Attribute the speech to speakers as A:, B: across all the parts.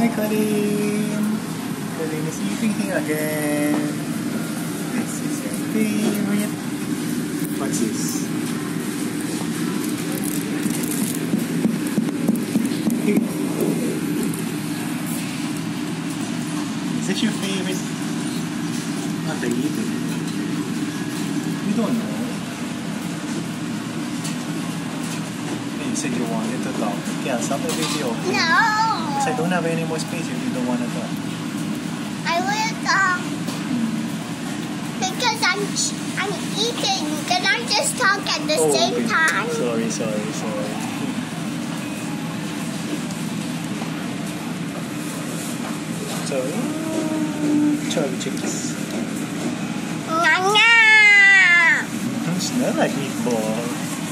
A: Hi, Coleen. Coleen is eating here again. This is your favorite. What's this? Is this your favorite? Not they eat it. You don't know. You said you wanted to talk. Yeah, stop the video. Okay?
B: No.
A: Because I don't have any more space if you don't want to talk.
B: I will talk. Because I'm eating. Can I just talk at the same time?
A: Sorry. So, chubby chicks. Smell like meatball.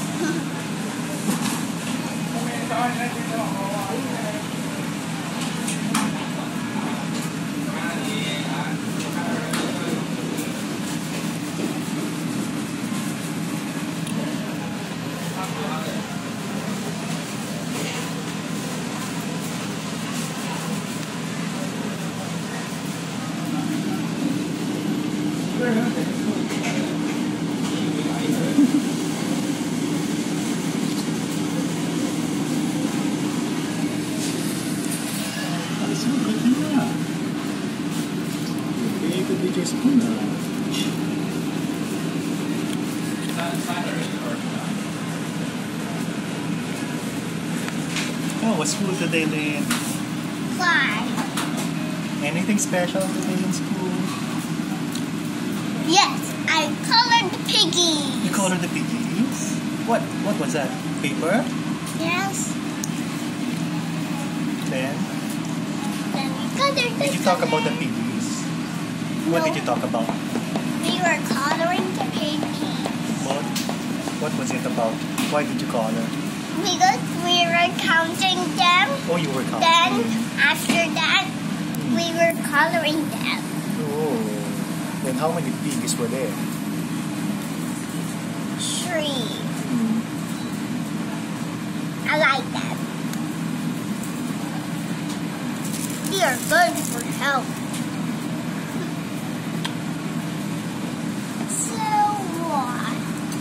A: Oh, what's school today, Lynn?
B: Why?
A: Anything special today in school?
B: Yes, I colored the piggies.
A: You colored the piggies? What was that? Paper?
B: Yes.
A: Then
B: Then we colored the
A: did you talk about the piggies? What did you talk about?
B: We were coloring the piggies.
A: What was it about? Why did you color?
B: Because we were counting them.
A: Oh, you were counting.
B: Then, after that, we were coloring them.
A: Oh. Then how many piggies were there?
B: 3. I like that. They are good for health. So what?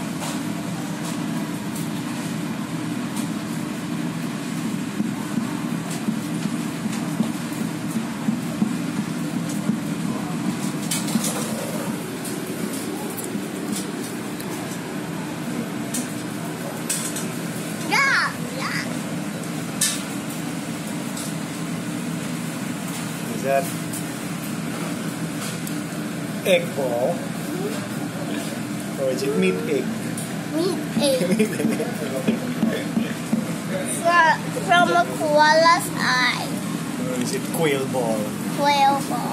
A: Is that egg ball? Or is it meat egg?
B: Meat egg. From a koala's eye.
A: Or is it quail ball?
B: Quail ball.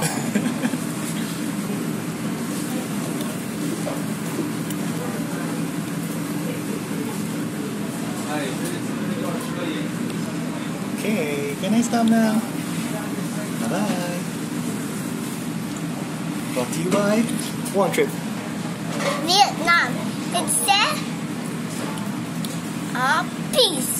A: Okay, can I stop now? Bye-bye. Brought to you by One Trip.
B: Vietnam. It said, peace.